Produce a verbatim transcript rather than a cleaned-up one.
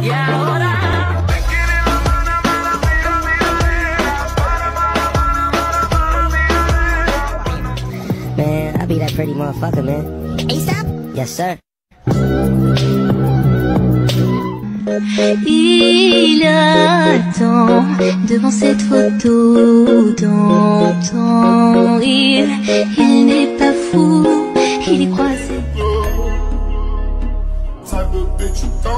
Y ahora man, I be that pretty motherfucker, man. A$AP? Yes, sir. Il attend devant cette photo d'antan. Il, il n'est pas fou, il y croit.